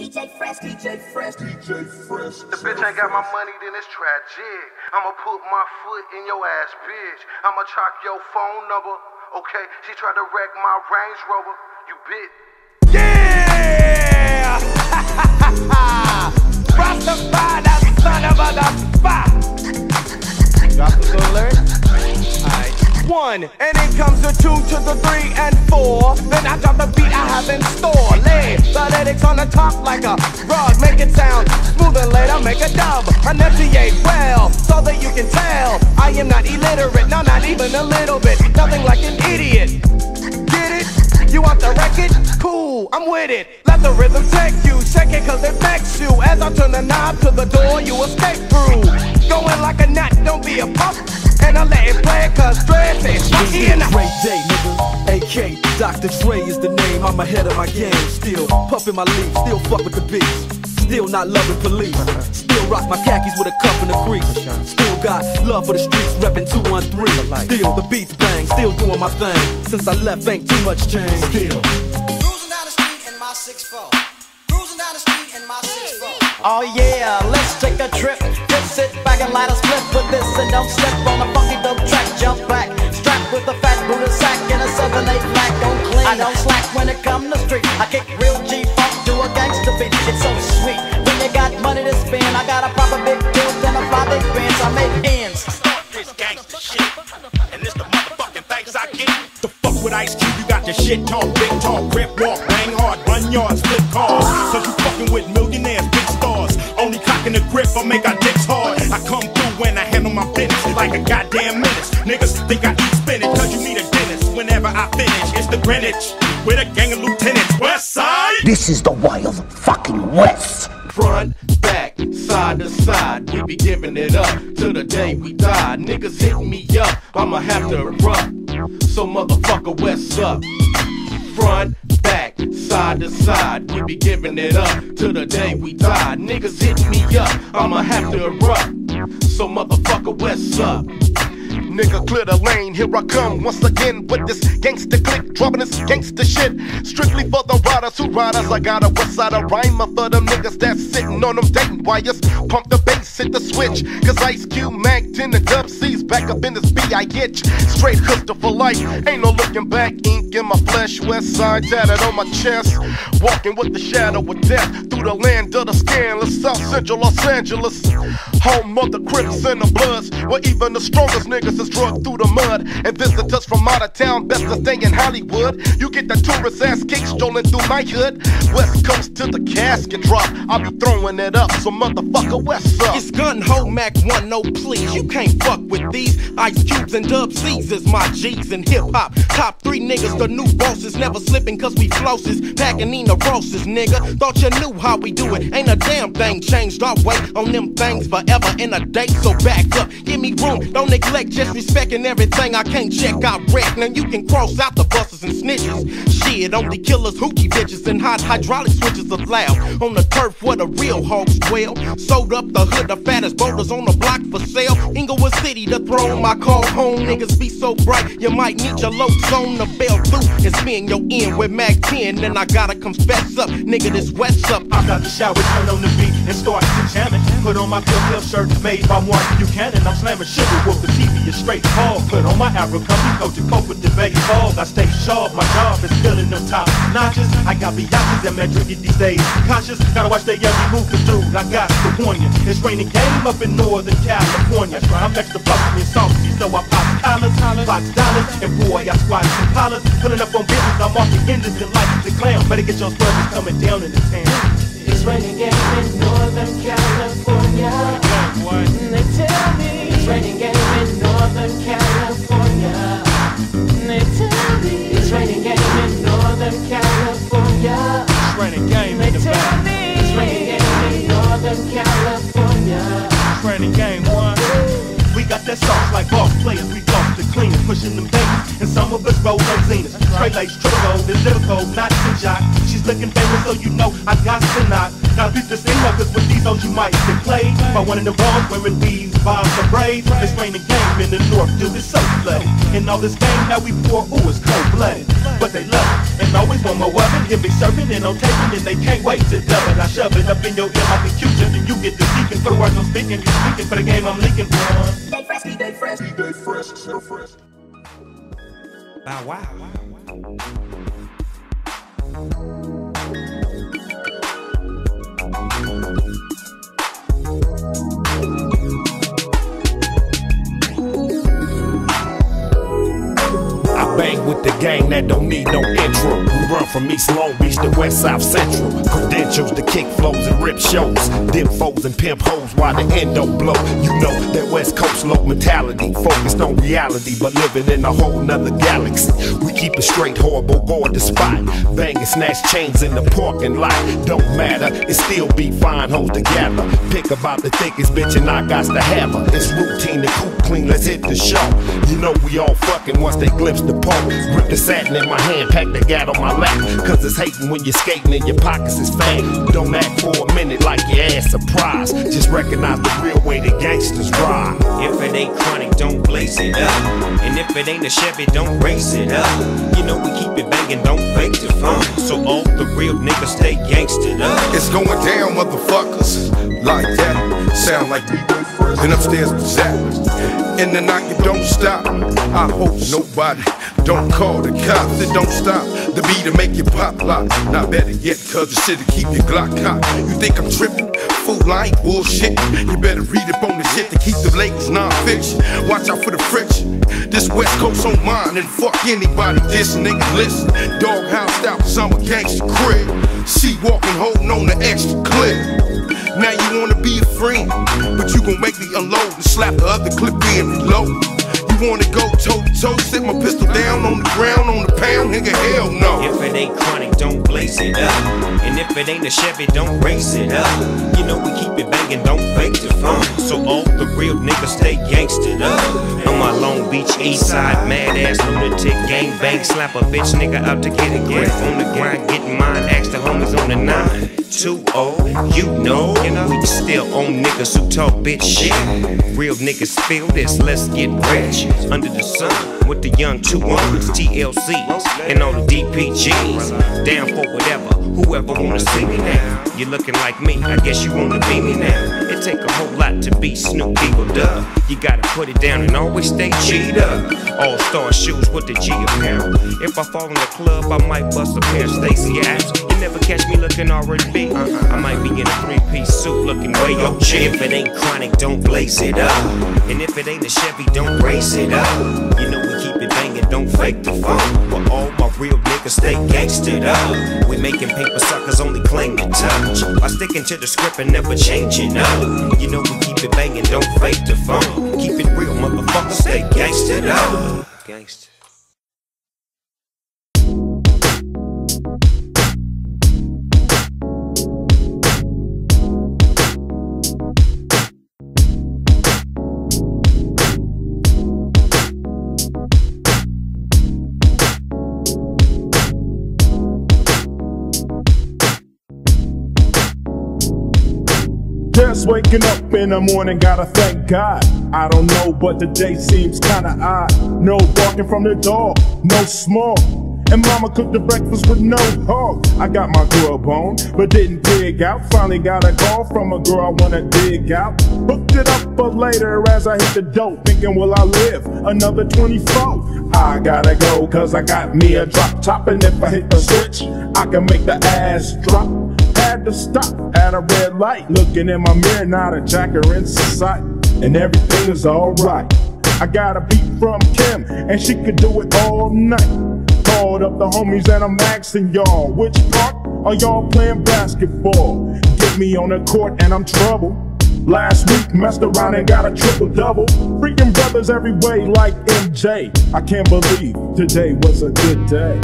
DJ Fresh, DJ Fresh, DJ Fresh. The bitch ain't got my money, then it's tragic. I'ma put my foot in your ass, bitch. I'ma chalk your phone number. Okay, she tried to wreck my Range Rover. You bitch. Yeah! Rastafari, that son of a fuck. Drop the alert. Alright. 1, and it comes to 2 to the 3 and 4. Then I drop the beat I have in store. Lay the lyrics on the top like a rug. Make it sound smooth and later make a dub. Enunciate well so that you can tell I am not illiterate, no, not even a little bit. Nothing like an idiot. Get it? You want the record? Cool, I'm with it. Let the rhythm take you. Shake it cause it makes you. As I turn the knob to the door, you escape through. Going like a gnat, don't be a pup. And I let it play cause Dre says It's a great day, nigga. AK, Dr. Dre is the name. I'm ahead of my game. Still puffin' my leaf, still fuck with the beats. Still not loving police. Still rock my khakis with a cuff in the crease. Still got love for the streets, reppin' 213. Still the beats bang, still doing my thing. Since I left, ain't too much change. Still cruising down the street in my 6'4". Cruising down the street in my 6'4". Oh yeah, let's take a trip. Just sit back and light a split with this and don't step on a funky dope track. Jump back, strapped with a fat Buddha sack and a 7/8 black. Don't clean, I don't slack when it come to street. I kick real G-funk to a gangster beat. It's so sweet when you got money to spend. I got a proper big tilt and a fly big Benz. I make ends. Start this gangster shit, and this the motherfucking thanks I get. The fuck with Ice Cube, you got the shit talk, big talk, grip walk, bang hard, run yards, flip cars. Cause you fucking with millionaires, big stars. Only cocking the grip, I make our dicks hard. I come through when I handle my business like a goddamn menace. Niggas think I eat spinach cause you need a dentist. Whenever I finish, it's the Greenwich with a gang of lieutenants. West side. This is the wild fucking West. Front, back, side to side, we be giving it up till the day we die. Niggas hit me up, I'ma have to erupt. So motherfucker, what's up? Front, back, side to side, we be giving it up till the day we die. Niggas hit me up, I'ma have to erupt. So motherfucker, what's up? Nigga, clear the lane, here I come once again with this gangster click, dropping this gangster shit. Strictly for the riders who riders. I got a west side rhymer for them niggas that's sitting on them dating wires. Pump the bass, hit the switch, cause Ice Cube, Mac 10 and Dub C's back up in this B.I.H. Straight pistol for life, ain't no looking back, ink in my flesh. West side tatted on my chest, walking with the shadow of death through the land of the scandalous, South Central Los Angeles, home of the Crips and the Bloods, where even the strongest niggas is drugged through the mud. And visitors from out of town best to stay in Hollywood. You get the tourist ass kick stolen through my hood. West Coast to the casket drop, I'll be throwing it up, so motherfucker, what's up? It's Gun Ho Mac 1, no please, you can't fuck with these. Ice Cubes and Dub C's is my G's in hip hop. Top 3 niggas, the new bosses, never slipping cause we flosses. Packing in the roses, nigga. Thought you knew how we do it. Ain't a damn thing changed. Our way on them things forever in a day. So back up, give me room, don't neglect, just respecting everything I can't check out wreck. Now you can cross out the busters and snitches. Shit, only killers, hoochie bitches, and hot hydraulic switches allowed. On the turf where the real hogs dwell. Sold up the hood, the fattest boulders on the block for sale. Inglewood City, the throne, my call home. Niggas be so bright, you might need your locs on the bell through and spin your end with Mac 10. Then I gotta confess up, nigga, this West up. I'm about to shower, turn on the beat and start to jamming. Put on my flip shirt made by one Buchanan. I'm slamming sugar with the TV is straight hard. Put on my Abercrombie coat to cope with the baseball. I stay sharp, my job is filling them top notches. I got Biatches and Madrid these days. Conscious, gotta watch their every move, cause dude, I got to warn you. It's raining game up in Northern California. I'm extra fucking and saucy, so I pop collars, box dollars, and boy, I squat some collars. Pulling up on business, I'm off the engines and like the clown. Better get your brothers coming down in the town. It's raining game in Northern California. They tell me it's raining game in Northern California. They tell me it's raining game in Northern California. It's raining game They in the tell back. me it's raining game in Northern California. It's raining game 1. We got that sauce like boss players, we boss the cleanest. pushing them things, and some of us roll those Zenas. Straight lace, triple gold, this lyrical, not some jock. She's looking famous, so you know I got to knock. Now beat the scene cause with these O's you might get played by one of the bars wearing these bombs or braids. It's raining game in the north, dude, it's so flooded. And all this game that we pour, ooh, it's cold-blooded. But they love it, and always want more of it. If they serving and no taking, and they can't wait to dub it. I shove it up in your ear like a Q-tip, and you get the speaking. For the words I'm speaking, you're speaking for the game I'm leaking for. DJ Fresh, DJ Fresh, DJ Fresh, so fresh. Bow wow. Bang with the gang that don't need no intro. We run from East Long Beach to West South Central. Credentials to kick flows and rip shows. Dim foes and pimp hoes while the endo blow. You know that West Coast low mentality, focused on reality, but living in a whole nother galaxy. We keep it straight, horrible, guard the spot. Bang and snatch chains in the parking lot. Don't matter, it still be fine hoes together. Pick about the thickest bitch and I got to have her. It's routine to cool clean, let's hit the show. You know we all fucking once they glimpse the pole. Grip the satin in my hand, pack the gat on my lap. Cause it's hating when you're skating and your pockets is fat. Don't act for a minute like your ass surprised. Just recognize the real way the gangsters ride. If it ain't chronic, don't blaze it up. And if it ain't a Chevy, don't raise it up. You know we keep it banging, don't fake the fun. So all the real niggas stay gangstered up. It's going down, motherfuckers. Like that, sound like we been upstairs with Zach. In the night, you don't stop. I hope nobody don't call the cops. It don't stop the beat to make you pop lock. Not better yet, cause the shit'll keep your Glock hot. You think I'm tripping? Fool, I ain't bullshit. You better read up on the shit to keep the labels non-fiction. Watch out for the friction. This West Coast on mine, and fuck anybody. This nigga listen. Doghouse out, cause I'm a gangster crib. She walking, holding on the extra clip. Now you wanna be a friend, but you gon' make me unload and slap the other clip in reload. You wanna go toe to toe, sit my pistol down on the ground, on the pound, nigga, hell no. If it ain't chronic, don't blaze it up. And if it ain't a Chevy, don't raise it up. You know we keep it banging, don't fake the fun. So all the real niggas stay gangstered up. On my Long Beach east side, mad ass lunatic, gang bang, slap a bitch nigga out to get a grip. On the grind, getting mine, ask the homies on the 920. You know, we still on niggas who talk bitch shit. Real niggas feel this, let's get rich. Under the sun, with the young 200s, TLCs, and all the DPGs. Down for whatever, whoever wanna see me now. You looking like me, I guess you wanna be me now. It take a whole lot to be Snoop Eagle Dub. You gotta put it down and always stay G'd up. All-star shoes with the G apparel. If I fall in the club, I might bust a pair of Stacy Adams. You never catch me looking R&B. I might be in a three-piece suit looking way OG. If it ain't chronic, don't blaze it up. And if it ain't a Chevy, don't raise it up. You know we keep it banging, don't fake the fun. But all my real niggas stay gangstered up. We making paper suckers only claim to touch. By sticking to the script and never changing up. You know we keep it banging, don't fake the fun. Keep it real, motherfucker, stay gangstered up. Gangster. Just waking up in the morning, gotta thank God. I don't know, but the day seems kinda odd. No barking from the dog, no smoke. And mama cooked the breakfast with no hog. I got my grub on, but didn't dig out. Finally got a call from a girl I wanna dig out. Booked it up for later as I hit the dope. Thinking, will I live another 24? I gotta go, cause I got me a drop top. And if I hit the switch, I can make the ass drop. Had to stop at a red light. Looking in my mirror, not a jacker in sight. And everything is alright. I got a beat from Kim, and she could do it all night. Called up the homies and I'm asking y'all, which part are y'all playing basketball? Get me on the court and I'm trouble. Last week messed around and got a triple-double. Freaking brothers every way like MJ. I can't believe today was a good day.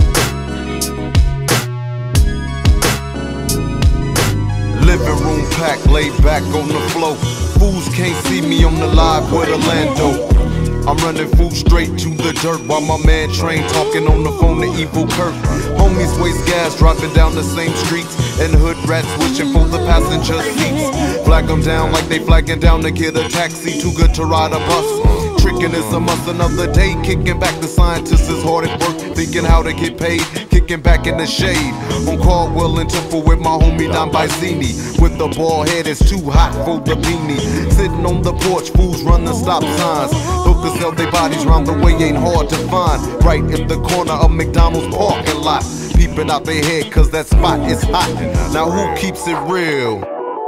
Living room packed back, laid back on the floor. Fools can't see me on the live with Orlando. I'm running full straight to the dirt while my man Train talking on the phone to Evil Kurt. Homies waste gas driving down the same streets, and hood rats wishing for the passenger seats. Flag them down like they flagging down to get a taxi, too good to ride a bus. Tricking is a must, another day kicking back. The scientists is hard at work, thinking how to get paid. Kicking back in the shade on Caldwell and Temple with my homie Don Bicini. With the bald head, it's too hot for the beanie. Sitting on the porch, fools run the stop signs. Hookers sell their bodies round the way, ain't hard to find. Right in the corner of McDonald's parking lot. Peeping out their head cause that spot is hot. Now who keeps it real?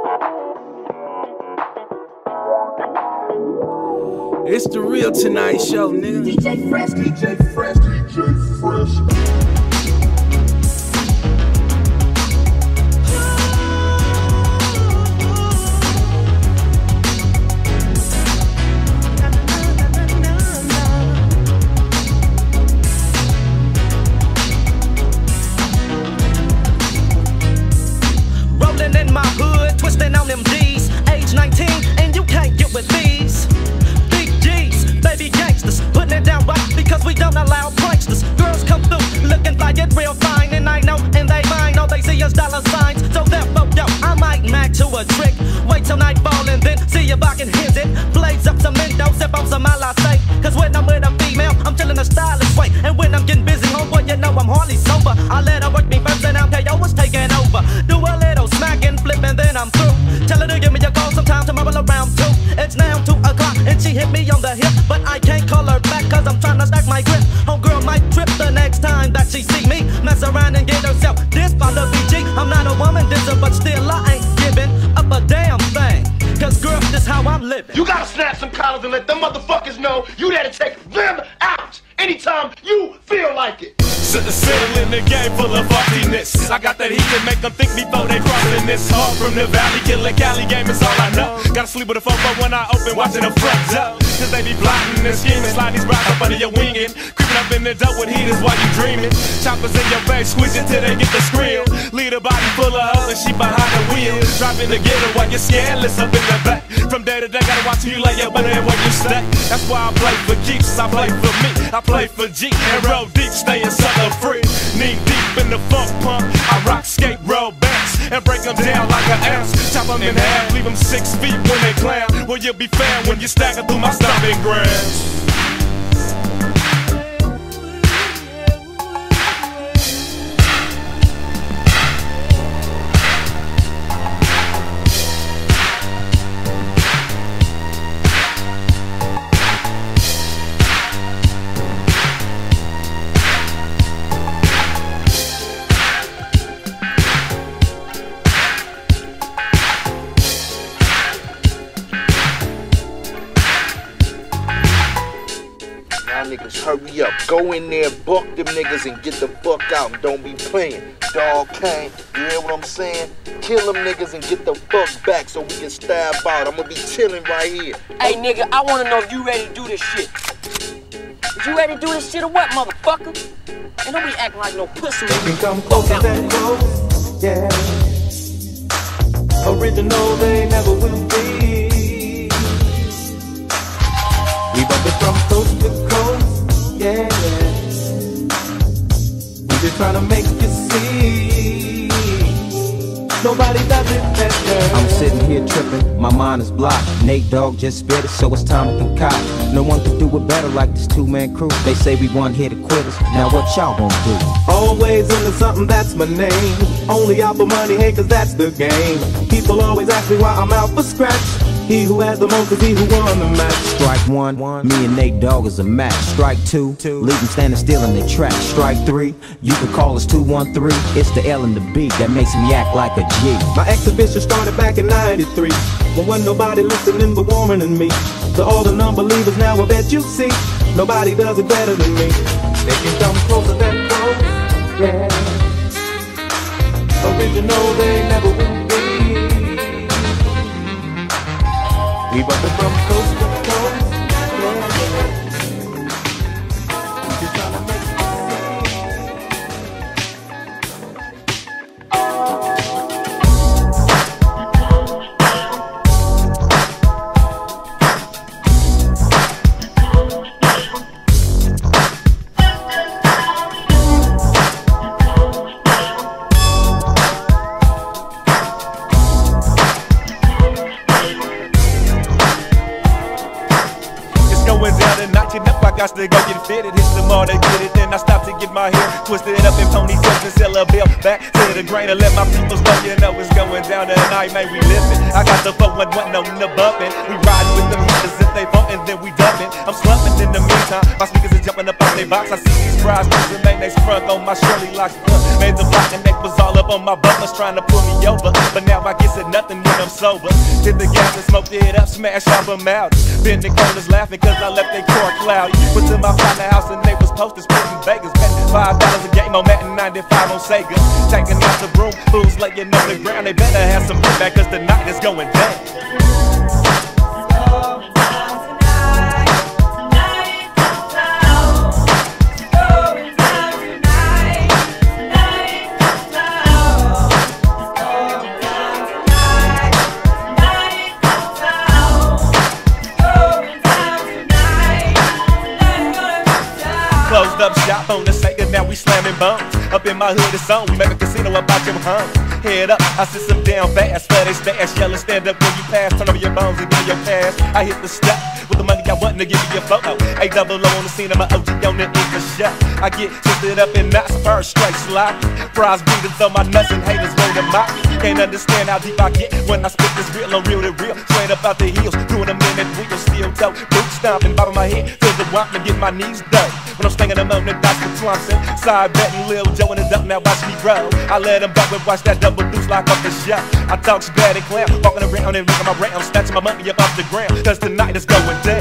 It's the Real Tonight Show, nigga. DJ Fresh, DJ Fresh, DJ Fresh. Rolling in my hood, twisting on them D's. Age 19, and you can't get with these. Big G's, baby gangsters, putting it down right because we don't allow pranksters. Girls come through, looking like it real fine, and I know, and they mind, all they see is dollar signs. So therefore, yo, I might mac to a trick. Wait till nightfall and then see if I can hit it. Blaze up some endo, sip on some say. Cause when I'm with a female, I'm feeling a stylish way. And when I'm getting busy, homeboy, you know I'm hardly sober. I let her work me first and I'm KO was taking over. Do a little smack and flip and then I'm through. Tell her to give me a call sometime tomorrow around 2. It's now 2 o'clock and she hit me on the hip. But I can't call her back cause I'm trying to stack my grip. Homegirl might trip the next time that she see me. Mess around and get herself dissed by the BG. I'm not a woman disser, but still I ain't giving up a damn thing. Cause girl, this how I'm living. You gotta snap some collars and let them motherfuckers know you there to take them out anytime you feel like it. Settle in the game full of fuckiness. I got that heat to make them think before they crossing this. Hard from the valley, killer Cali game is all I know. Gotta sleep with a fofo when I open, watching the front door. Cause they be plotting and scheming, slide these rocks up under your winging. Creeping up in the dough with heaters while you dreaming. Choppers in your face, squeezing till they get the scream. Lead a body full of hoes and she behind the wheel. Driving to get her while you're scandalous up in the back. From day to day, gotta watch who you lay your butter and where you stay. That's why I play for keeps, I play for me. I play for G and roll deep, staying sucker free. Knee deep in the funk pump, I rock, skate, roll backs and break them down like an ounce. Chop them in half, leave them 6 feet when they clown. Well, you'll be found when you stagger through my stomping grounds. Niggas, hurry up, go in there, buck them niggas and get the fuck out and don't be playing. Dog Kane, you hear what I'm saying? Kill them niggas and get the fuck back so we can stab out. I'm gonna be chilling right here. Hey nigga, I wanna know if you ready to do this shit. Is you ready to do this shit or what, motherfucker? And don't be acting like no pussy. They can come closer than close, yeah. Original they never will be. We bump it from coast to coast, yeah. We just trying to make you see. Nobody does it better. I'm sitting here tripping, my mind is blocked. Nate Dogg just spit it, so it's time to concoct. No one can do it better like this 2-man crew. They say we one here to quitters, now what y'all gonna do? Always into something, that's my name. Only out for money, hey, cause that's the game. People always ask me why I'm out for scratch. He who has the most is he who won the match. Strike 1, me and Nate Dogg is a match. Strike 2, leave them standing still in their track. Strike 3, you can call us 213. It's the L and the B that makes me act like a G. My exhibition started back in '93, when wasn't nobody listening but warmer than me. To all the non-believers now I bet you see, nobody does it better than me. They can come closer than close, yeah. Original they never will be. We bump it from coast to coast, Twisted up in ponytails and sell a bill back to the grain and let my people know you know it's going down tonight, man, we living. I got the 411 on the bumpin'. We riding with them heaters if they bumpin', then we dumpin'. I'm slumping in the meantime, my speakers is jumping up out their box. I see these fries, and mayonnaise front on my Shirley locks. Made the block and neck was all up on my butlers trying to pull me over, but now I guess it nothing when I'm sober. Hit the gas and smoked it up, smash off them out. Been the corners laughing cause I left their car cloudy. Went to my partner house and they was posted splitting Vegas. $5 a game on Madden 95 on Sega. Taking out the room, fools laying on the ground. They better have some feedback cause the night is going down. Closed up shop on the Sega, now we slamming bones. Up in my hood, it's on, we make a casino about your home. Head up, I sit some down fast, for they stash, yelling stand up when you pass. Turn over your bones and give me your cash. I hit the step with the money I want to give you a photo. A-double-O on the scene of my OG on the English shot. I get twisted up in knots, first straight slide. Fries breathing through my nuts and haters roll them out. Can't understand how deep I get when I spit this real on real to real. Straight up out the heels, doing a minute wheel, steel toe, boot stomping, bob my head to the wamp and get my knees dug. When I'm slinging them on the dots with Thompson, side betting Lil Joe in the dump, now watch me roll. I let them back and watch that double deuce lock up the shop. I talk bad and clown, walking around and licking my round, snatching my money up off the ground, cause tonight is going down.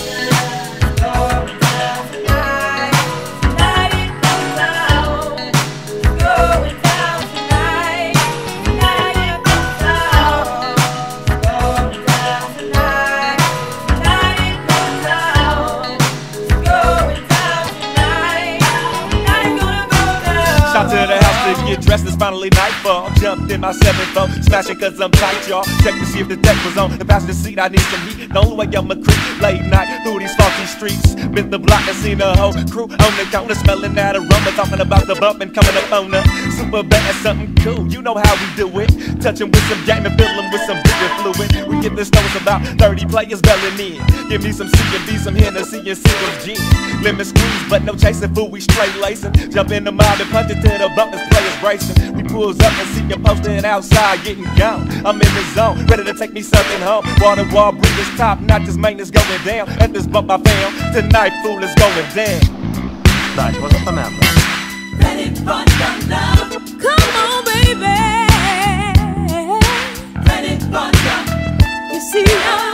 Shout to the house to get dressed, it's finally nightfall. Jumped in my 7-4, smashing cause I'm tight, y'all. Check to see if the deck was on the passenger seat, I need some heat. The only way I'ma creep late night through these funky streets. Been the block and seen the whole crew on the counter, smelling that aroma, talking about the bump and coming up on the super bad, something cool. You know how we do it. Touching with some game and filling with some bigger fluid. We get this nose about 30 players belling in. Give me some C&B, some Hennessy and Seagram's gin. Lemon squeeze, but no chasing food, we straight lacing. Jump in the mob and punch it to the bumpers, players bracing. We pulls up and see you posted outside getting gone. I'm in the zone, ready to take me something home. Water wall breathers, top notches, maintenance going down. At this bump I found, tonight fool is going down. Dai, cosa sta merda? Ready for some love? Come on, baby. Ready for some? You see,